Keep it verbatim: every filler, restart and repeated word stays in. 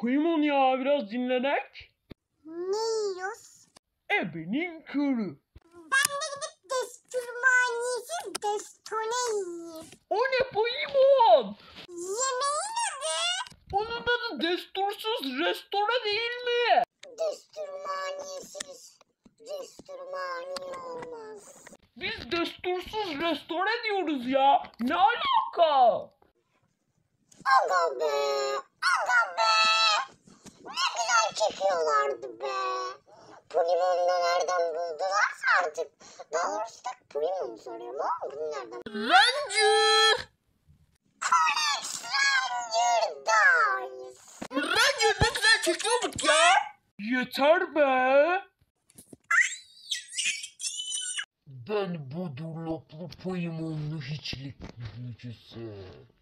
Paimon ya biraz dinlenek. Ne yiyoruz? Ebenin körü. Ben de gidip desturmaniyesiz destone yiyeyim. O ne Paimon? Yemeğin adı? Onun adı destursuz restore değil mi? Desturmaniyesiz desturmaniye olmaz. Biz destursuz restore diyoruz ya. Ne alaka? Aga be! Aga be! Ne güzel çekiyorlardı be! Polimon'u da nereden buldularsa artık. Daha doğrusu da Polimon soruyorum ama bunu nereden? Ranger! Conex Ranger Dice! Ranger ne güzel çekiyorduk ya. Yeter be. Ben bu durloplu Paimonlu hiçlik büyücüsü.